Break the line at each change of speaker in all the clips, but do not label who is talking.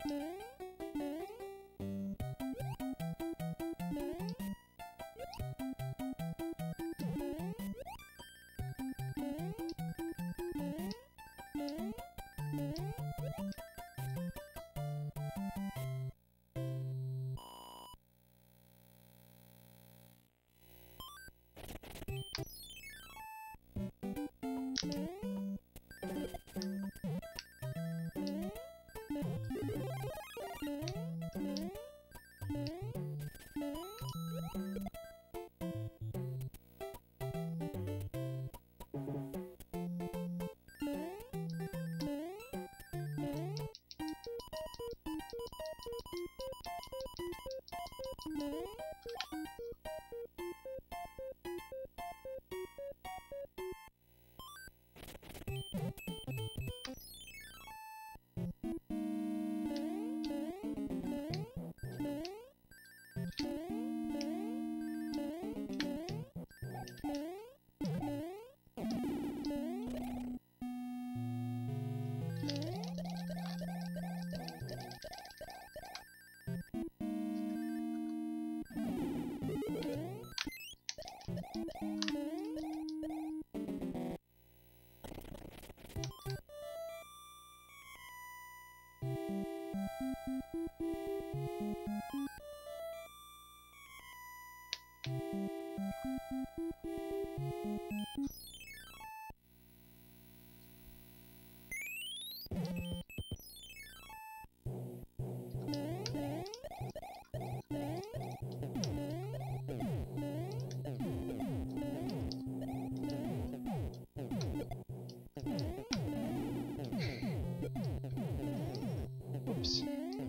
Oops.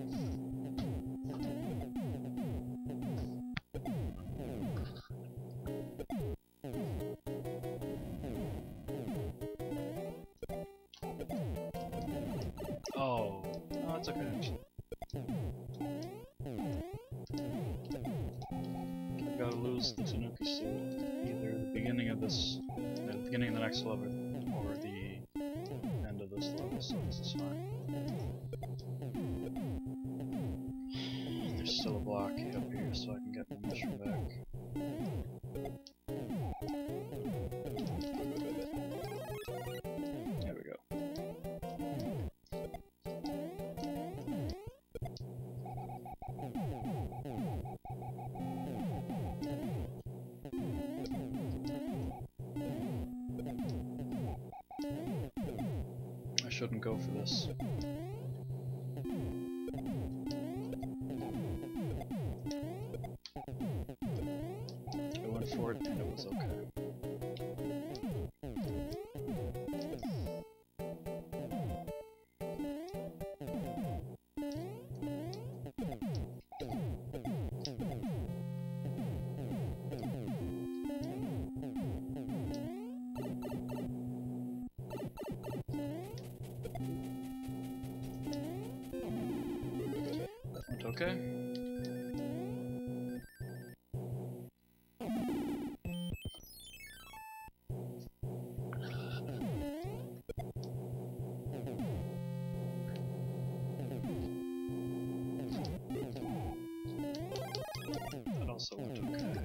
Oh, no, it's okay actually. I've got to lose the Tanuki suit either at the beginning of this, at the beginning of the next level, or the end of this level, so this is fine. There's still a block up here, so I can get my mushroom back. There we go. I shouldn't go for this. I went for it and it was okay. Okay. That also went okay.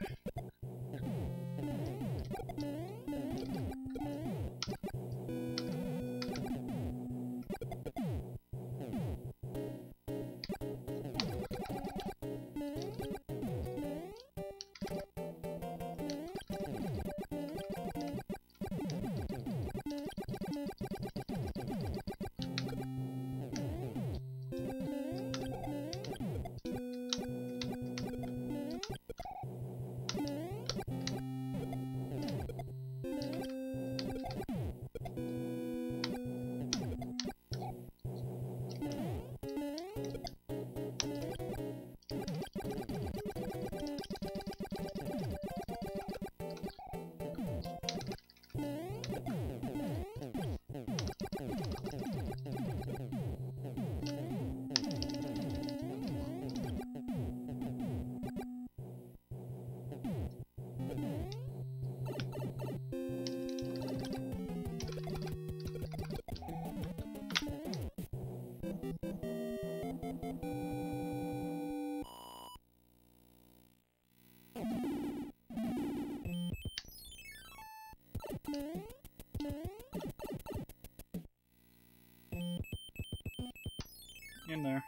In there.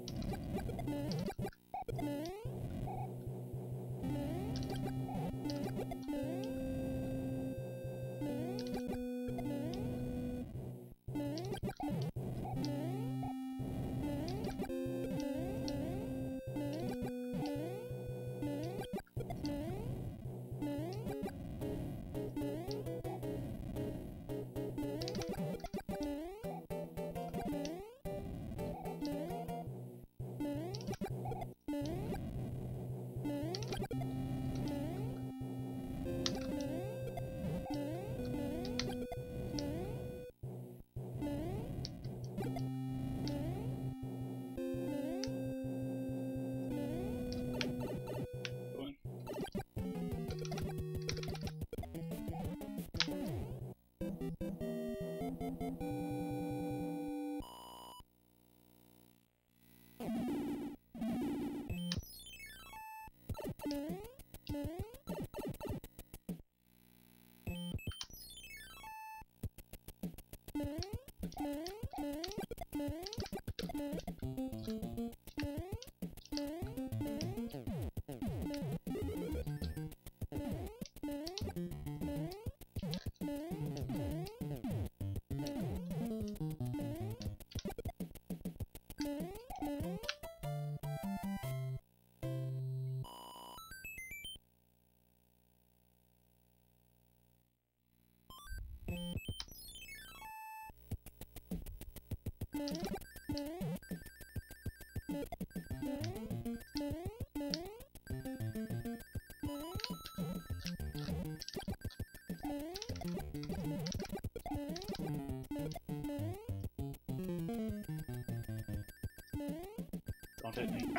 Don't hit me.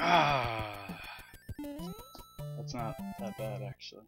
Ah! That's not that bad, actually.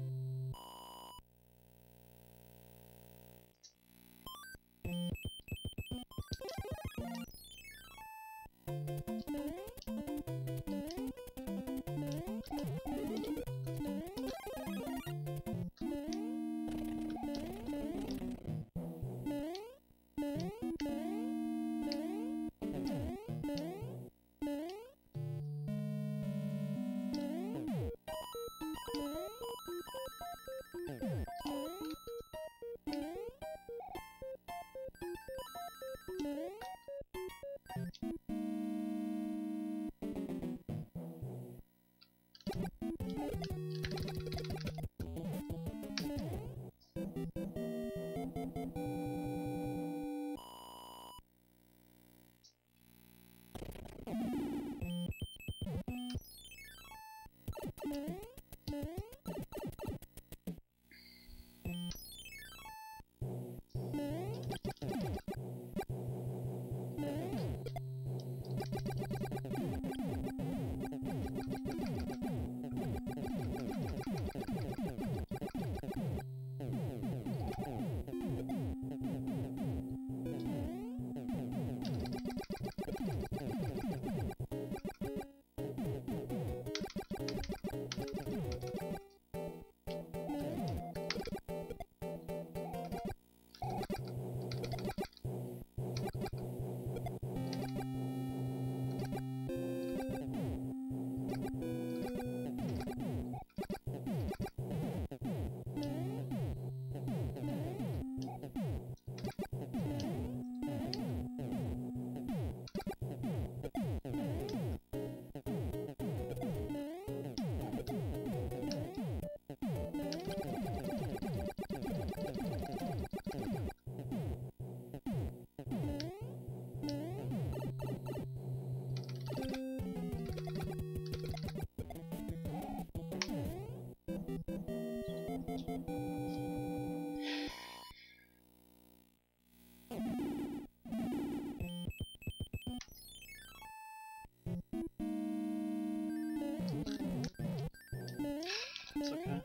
It's okay.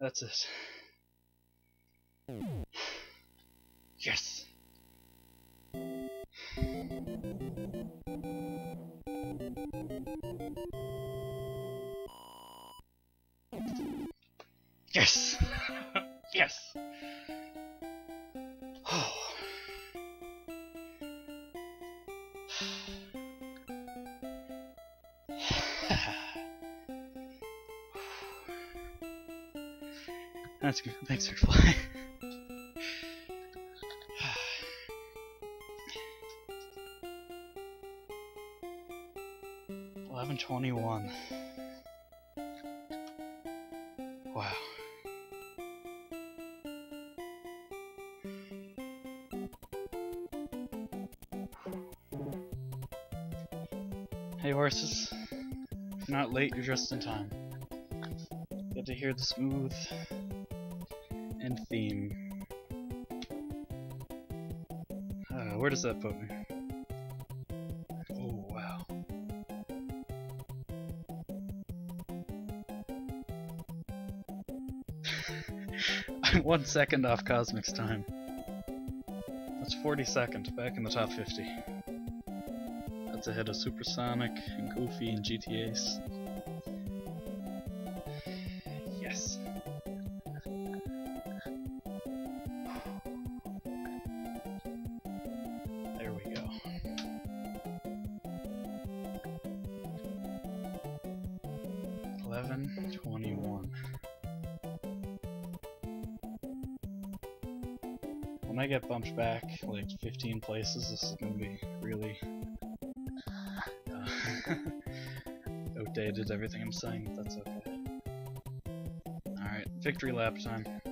That's it. Yes! Yes! Yes! Oh. That's good. Thanks for flying. 11:21. Wow. Hey horses, if you're not late, you're just in time. Get to hear the smooth end theme. Where does that put me? Oh wow. I'm 1 second off Cosmic's time. That's 42nd, back in the top 50. That's ahead of Supersonic and Goofy and GTA's. Yes. There we go. $11.21. When I get bumped back like 15 places, this is gonna be really outdated, everything I'm saying, but that's okay. Alright, victory lap time.